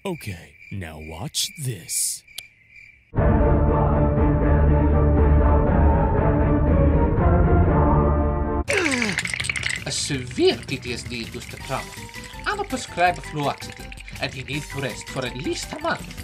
Okay, now watch this. A severe PTSD-induced trauma. I'm a prescribed fluoxetine, and you need to rest for at least a month.